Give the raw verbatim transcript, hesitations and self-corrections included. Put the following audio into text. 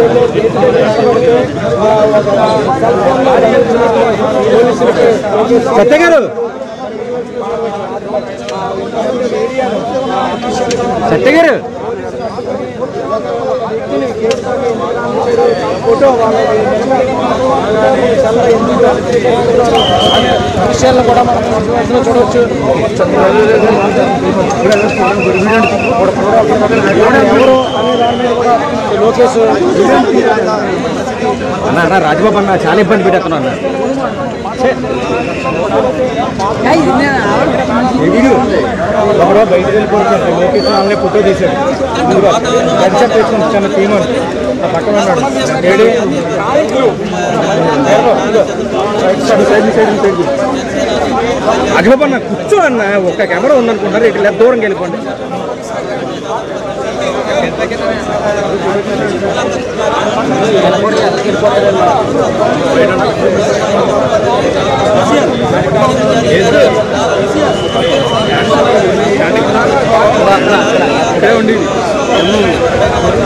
సత్య గారు సత్య గారు ఫోటో విషయాలను కూడా మనం చూడవచ్చు. ఎవరు అనే దాని మీద కూడా లోకేష్ అన్న అన్న రాజబాబు అన్న చాలా ఇబ్బంది పెట్టేస్తున్నా అన్న ఒకరు బయటకు వెళ్ళిపోతాడు లోకేష్ వాళ్ళని ఫోటో తీశాడు హెడ్సెట్ వేసుకుని చిన్న టీమ్ అని పక్కన ఉన్నాడు లేడీ రాజబాబు అన్న కూర్చో అన్న ఒక్క కెమెరా ఉందనుకుంటున్నారు ఇట్లా దూరంగా వెళ్ళిపోండి. ఇక్కడే ఉండి